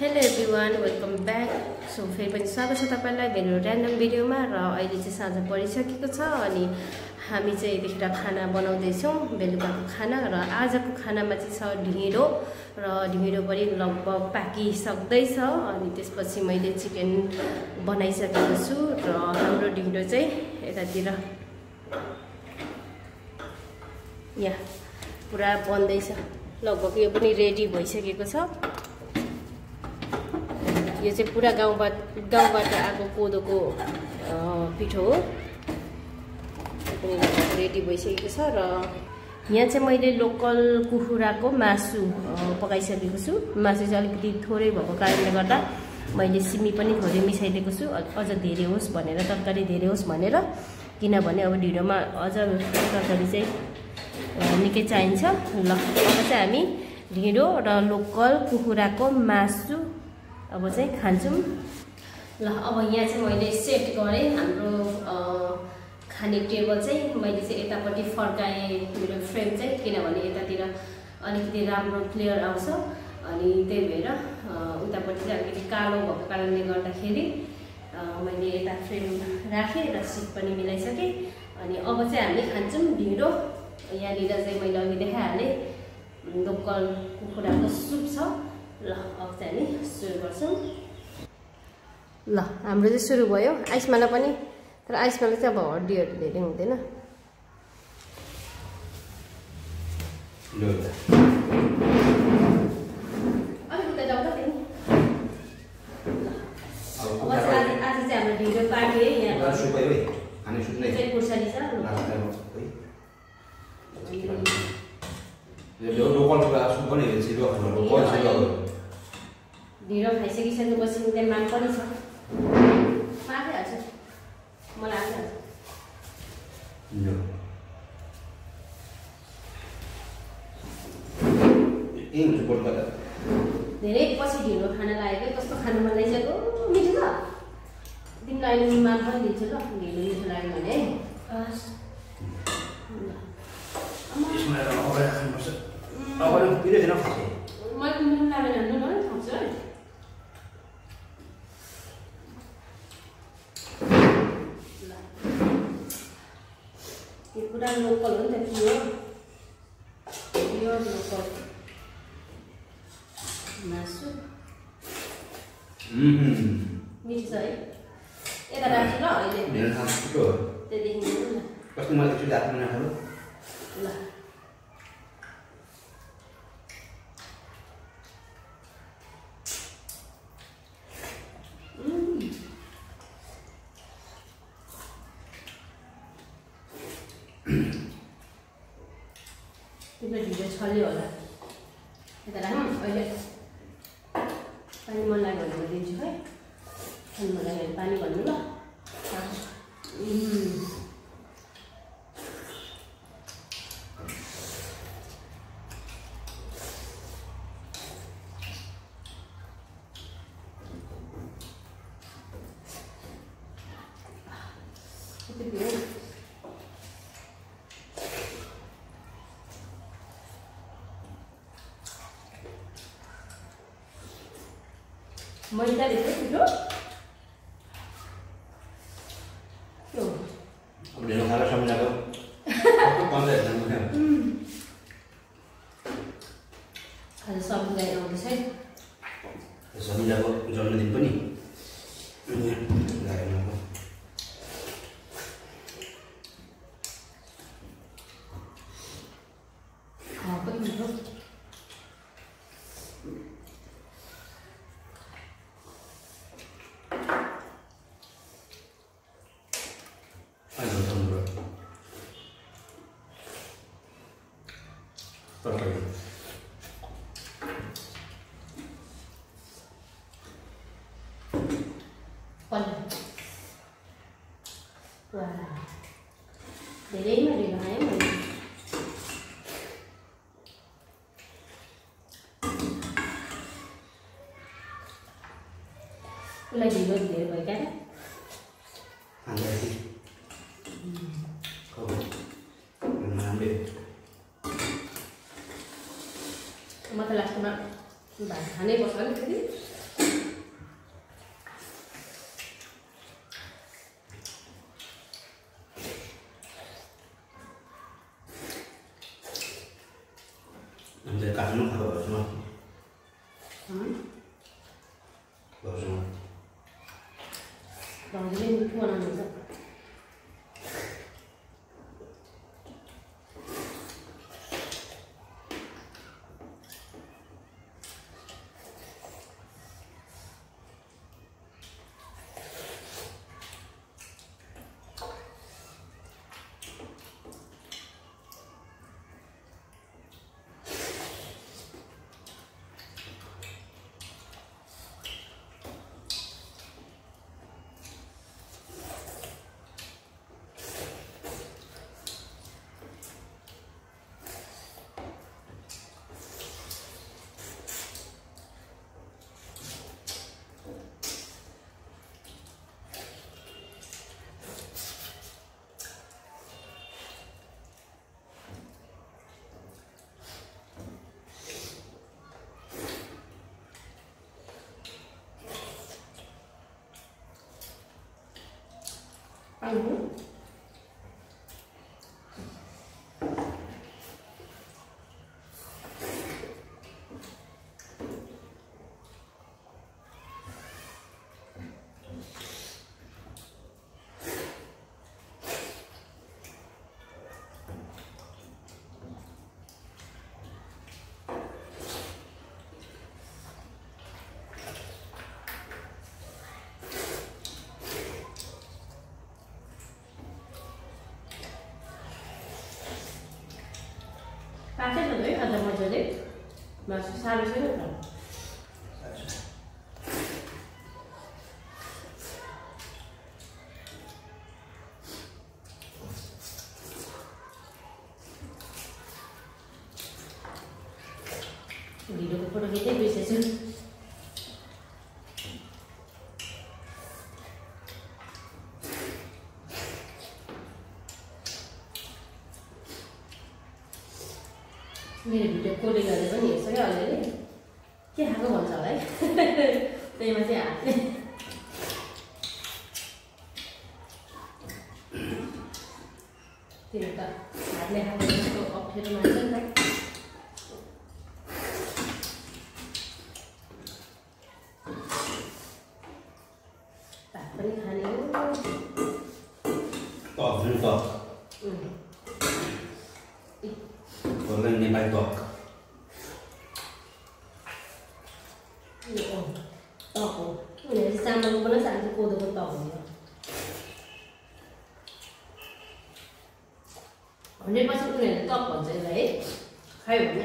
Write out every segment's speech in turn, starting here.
Hello everyone welcome back. So फेरि पनि स्वागत छ तपाईलाई मेरो र्यान्डम भिडियोमा। र अहिले चाहिँ साँझ परिसकेको छ अनि हामी चाहिँ यतिखेर खाना बनाउँदैछौँ, बेलुकाको खाना। र आजको खानामा चाहिँ छ ढिँडो, र ढिँडो पनि लगभग पाकिसक्दैछ। अनि त्यसपछि मैले चिकन बनाइसकेको छु र हाम्रो ढिँडो चाहिँ यतातिर यहाँ पुरा बन्दैछ। लगभग यो पनि रेडी भइसकेको छ। यो चाहिँ पुरा गाउँबाट आएको कोदोको पिठो हो। पनि रेडी भइसकेको छ। र यहाँ चाहिँ मैले लोकल कुखुराको मासु पकाइसकेको छु। मासु चाहिँ अलिकति थोरै भएको कारणले गर्दा मैले सिमी पनि थोरै मिसाइदिएको छु, अझ धेरै होस् भनेर, तरकारी धेरै होस् भनेर। किनभने अब ढिँडोमा अझ तरकारी चाहिँ निकै चाहिन्छ। ल अब चाहिँ हामी ढिँडो र लोकल कुखुराको मासु अब चाहिँ खान्छौँ। ल अब यहाँ चाहिँ मैले सेट गरेँ हाम्रो खाने टेबल चाहिँ। मैले चाहिँ यतापट्टि फर्काएँ मेरो फ्रेम चाहिँ, किनभने यतातिर अलिकति राम्रो क्लियर आउँछ। अनि त्यही भएर उतापट्टि चाहिँ अलिकति कालो भएको कारणले गर्दाखेरि मैले यता फ्रेम राखेँ र सिट पनि मिलाइसकेँ। अनि अब चाहिँ हामी खान्छौँ ढिँडो। यहाँनिर चाहिँ मैले अघि देखाइहालेँ लोकल कुखुराको सुप छ। ल अब चाहिँ हामी सुरु गर्छौँ। ल हाम्रो चाहिँ सुरु भयो। आइसमाला पनि, तर आइसमाला चाहिँ अब हड्डीहरू धेरै हुँदैन। अलिक उता जाउँदा फेरि आज चाहिँ हाम्रो ढिँडो पार्टी है। यहाँ खुर्सानी छ। ढिँडो खाइसकिसकेपछि त्यहाँ माम पनि छ, आफैहाल्छ, मलाई आफैहाल्छ। धेरै पछि ढिँडो खान लागेको, कस्तो खानु मन लागिसक्यो। मिठो छ, तिमीलाई अहिले माम पनि दिन्छु ल, ढिँडो मिठो लाग्यो भने है। मैले नुन लागेन, नुन पनि खाउँछु है। यो पुरा लोकल हो नि त, प्योर लोकल मासु। मिठो छ है। यता राख्छु ल अहिले, त्यहाँदेखि ल। तिम्रो ढिँडो छल्यो होला। यता राखौँ अहिले। पानी मन लाग्यो भने म दिन्छु है। पानी मन लाग्यो भने पानी भन्नु ल। मैदा दिएको छिटो त्यो ढिँडो खाएर सम्झाएको आज सम्झाइ आउँदैछ है। सम्झाएको जन्मदिन पनि कति मिठो। धेरै मैले लगाएँ मैले। उसलाई ढिलो धेरै भयो क्या म त लास्टमा भात खानै पर्छ अलिकति हामीले काट्नु खाएको भएछ भाउजूले मिठो बनाउनुहुन्छ पाकै छ है अझ मजाले मासु साह्रो छैन त भिडियोको फोटो खिच्दै बिर्सेछु मेरो भिडियो कोरिङहरूले पनि हेर्छ क्या अलिअलि के खाएको भन्छ होला है त्यहीमा चाहिँ हातले त्यो त हातले खाएको जस्तो अप्ठ्यारो मान्छ नि त भात पनि खाने हो नेपाली टक टक हो उनीहरूले चामलको बनाउँछ हामी चाहिँ कोदोको टक हुन्छ 100% उनीहरूले टक भन्छ यसलाई है खायो भने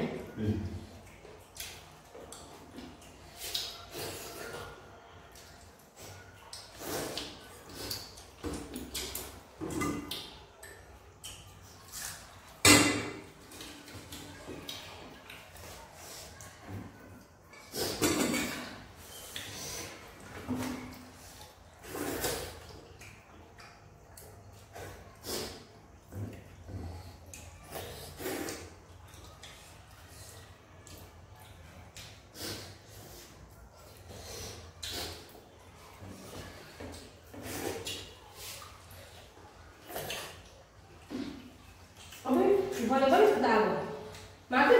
Boleh boleh kita tahu. Makan?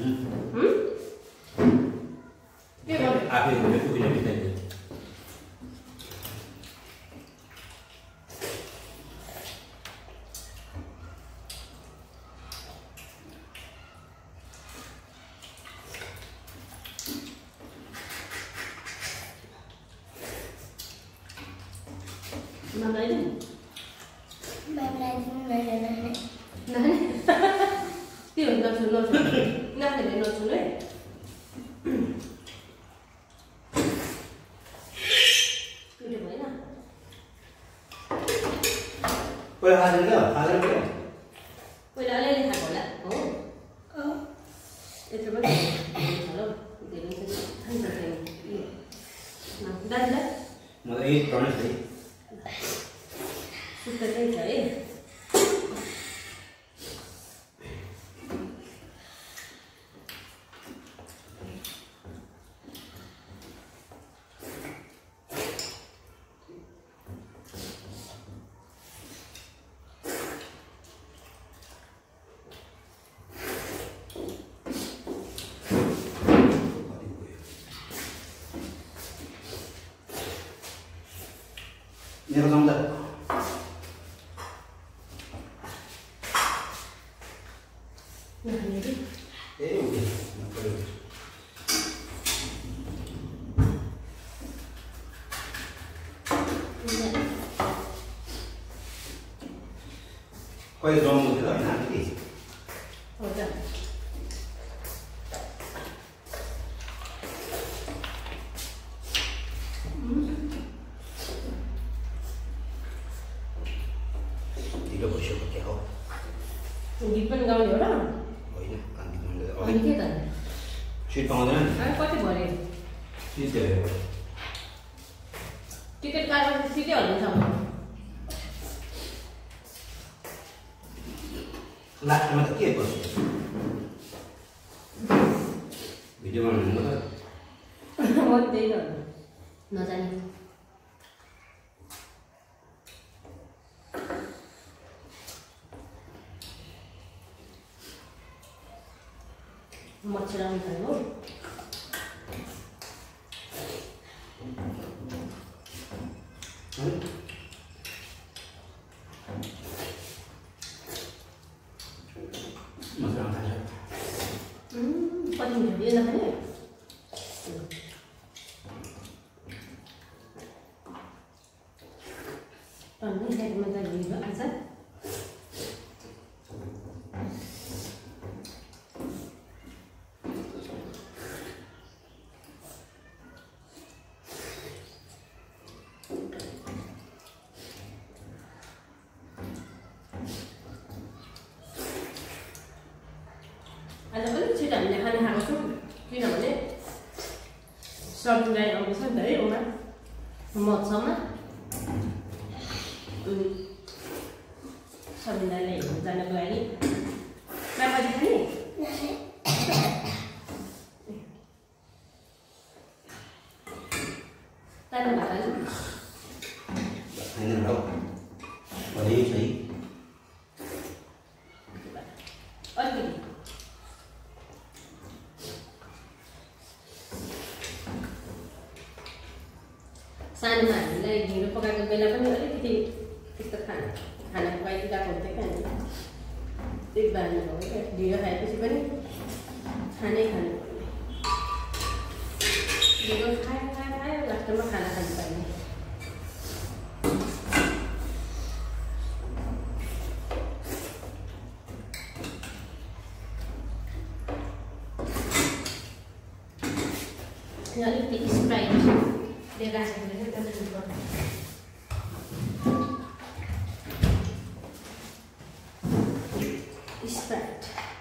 Dia boleh. Apa yang boleh punya kita ni? Mana ini? Mana ini? Nah. Tiêu nó xuống nắp thì nó xuống đấy cứ được mấy nào Quay hai lần nữa, hai lần nữa. quay đã lên hạt quả lại để cho bắt đầu thả lâu để nó sẽ thành thành đây đấy Một ít tròn đấy. sút cái đây đấy मेरो चम्चा ए okay कहिले जम्नु थियो होइन हामी ढिलो भइसक्यो क्या हो गीत पनि गाउने हो र होइन अनि के त सिट पाउँदैन कति भरे सिट टिकट काटेर सिटै हल्लिन्छ लास्टमा त के गर्छ भिडियो बनाउनु त म त्यही त नजाने मच्छर आउनु थाल्यो कति मिठो दिएन भने अनि साइडमा चाहिँ भिडियो आउँछ आज पनि छिटो हामीले खाना खाएको छौँ किनभने सब्जी लाइन आउँदैछ नि त है उमा मसँग सब्जी लाइनलाई हेर्नु जानको लागि राम्ररी खाने तानो भात हाल्नु खाइदैन हौ भरे सही अलिकति सानोमा हामीलाई ढिँडो पकाएको बेला पनि अलिकति त्यस्तो खाना पकाइदिरहेको हुन्थ्यो क्या हामी त्यही बानी भयो क्या ढिँडो खाएपछि पनि खानै खानु ढिँडो खायो लास्टमा खाना खानु पाइने अलिकति स्प्राइट दिएर राखेको स्प्राइट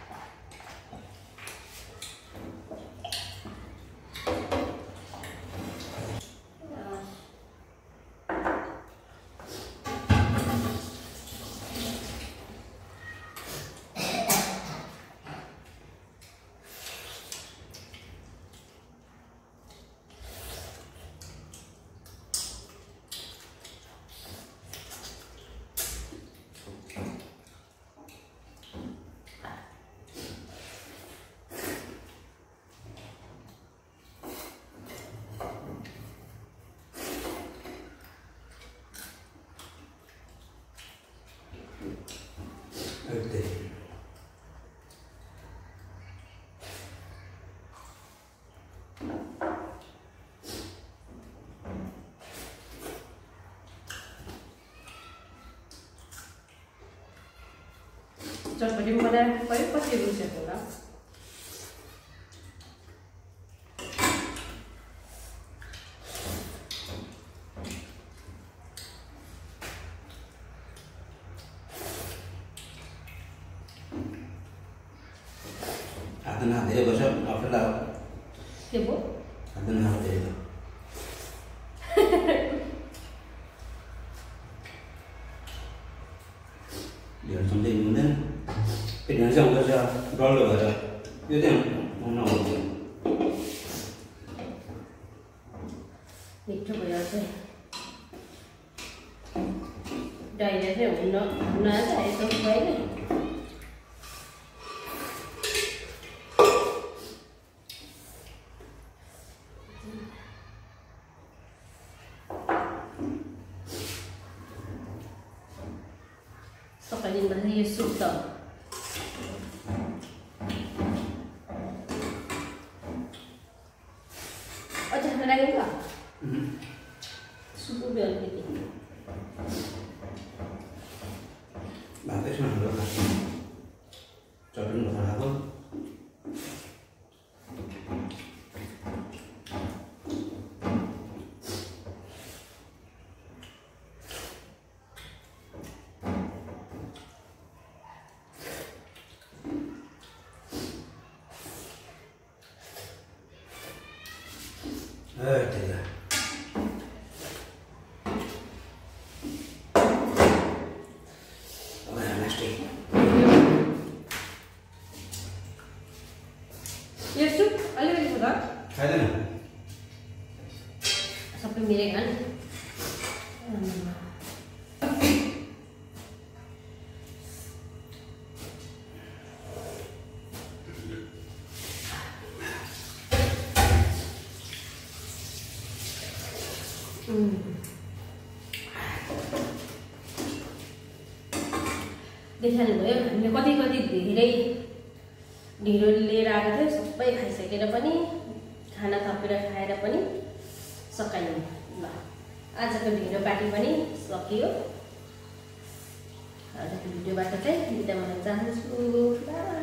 चटपटी बनाएर पऱ्यो कति रुचेको होला हातमा धेरै बस्यो अप्ठ्यारो लाग्यो के भयो हातमा धेरै ढेँडो सम्झै हुँदैन ढेँडो चाहिँ हुँदो रहेछ डल्लो भएर यो चाहिँ नहुँदैन मिठो भयो चाहिँ डाइरिया चाहिँ हुन आएछ यस्तो भइले भनिदिनु यो सुप त अझ खान लाग्यो सुप उब्यो अलिकति भातै छ हाम्रो चटनी बनाएको यो सुप अलिकति खुदा खाइदैन सबै मिलेर खान देखाल्नुभयो हामीले कति कति धेरै ढिँडो लिएर आएको थियो सबै खाइसकेर पनि खाना थपेर खाएर पनि सकायौँ ल आजको ढिँडो पार्टी पनि सकियो आजको भिडियोबाट चाहिँ बिदा भन्न चाहन्छु।